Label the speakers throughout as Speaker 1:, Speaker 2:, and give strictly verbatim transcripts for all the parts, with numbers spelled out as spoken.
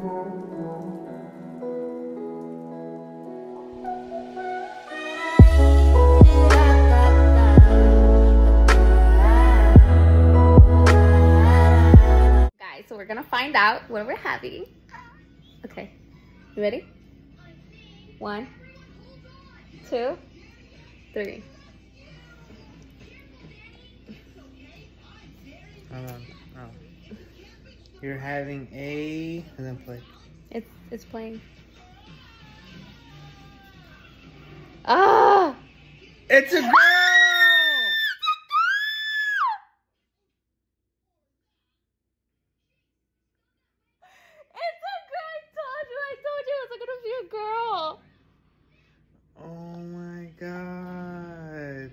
Speaker 1: So we're gonna find out what we're having. Okay, you ready? One, two, three.
Speaker 2: Hold on. Oh. You're having a and then play.
Speaker 1: It's it's playing. Ah!
Speaker 2: It's a girl!
Speaker 1: Girl.
Speaker 2: Oh my god.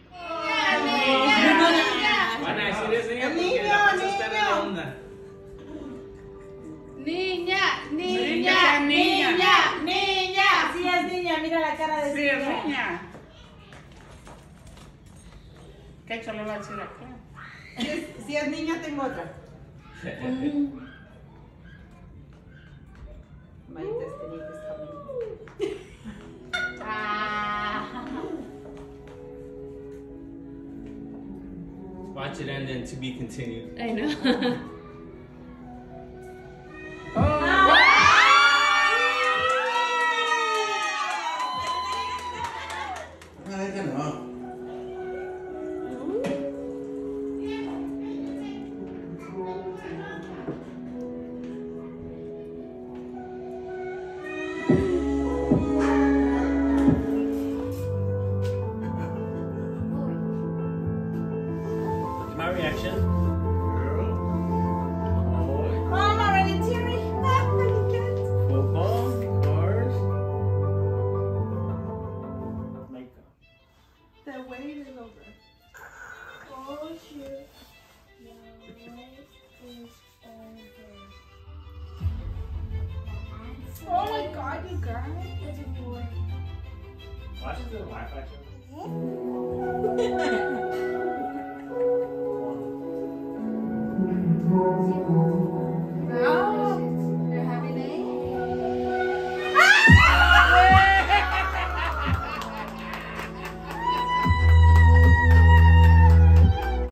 Speaker 3: Niña, niña, niña, niña. Sí es niña, mira la cara de niña. Sí es niña. ¿Qué hecho le va a decir aquí? Si es, si es niña, tengo otra. My destiny is coming. Ah.
Speaker 4: Watch it end and to be continued.
Speaker 1: I know.
Speaker 3: Oh.
Speaker 2: I don't know.
Speaker 4: My reaction.
Speaker 3: Oh, I'm already tearing. Ah, really good.
Speaker 4: Football, cars, makeup.
Speaker 3: The wait is over.
Speaker 5: Oh shoot. Your life is over. The
Speaker 3: Oh my god, you guys.
Speaker 5: answer is war.
Speaker 4: Watch the Wi-Fi show.
Speaker 5: Zero.